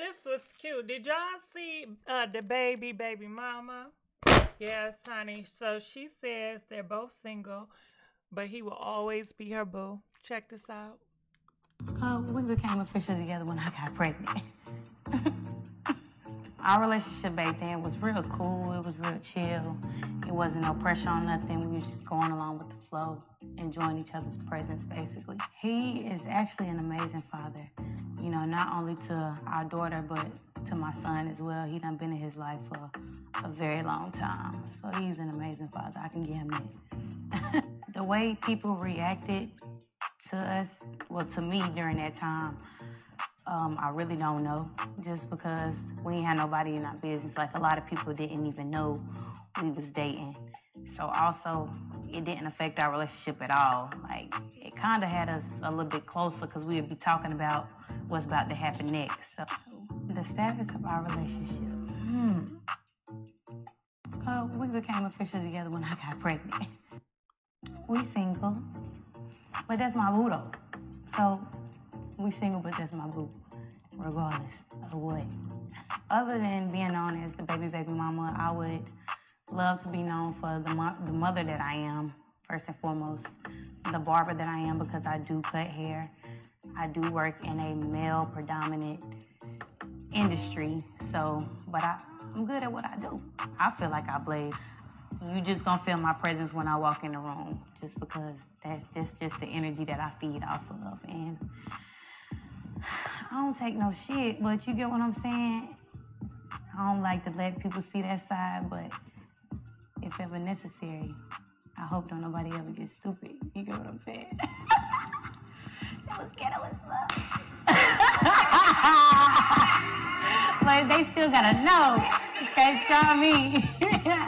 this was cute. Did y'all see the baby mama? Yes, honey. So she says they're both single, but he will always be her boo. Check this out. We became official together when I got pregnant. Our relationship back then was real cool. It was real chill. It wasn't no pressure on nothing. We were just going along with the flow, enjoying each other's presence, basically. He is actually an amazing father. You know, not only to our daughter, but to my son as well. He done been in his life for a very long time. So he's an amazing father. I can give him that. The way people reacted to us, well, to me during that time, I really don't know, just because we ain't had nobody in our business. Like, a lot of people didn't even know we was dating. So also, it didn't affect our relationship at all. Like, it kind of had us a little bit closer because we would be talking about what's about to happen next. So, the status of our relationship. We became official together when I got pregnant. We single, but that's my boo though. So, we single, but that's my boo, regardless of what. Other than being known as the baby mama, I would love to be known for the mother that I am, first and foremost. The barber that I am, because I do cut hair. I do work in a male-predominant industry, so, but I'm good at what I do. I feel like I blaze. You just gonna feel my presence when I walk in the room, just because that's just the energy that I feed off of. And I don't take no shit, but you get what I'm saying? I don't like to let people see that side, but if ever necessary, I hope don't nobody ever get stupid. You get what I'm saying? That was ghetto as fuck. But they still gotta know. You can't try me.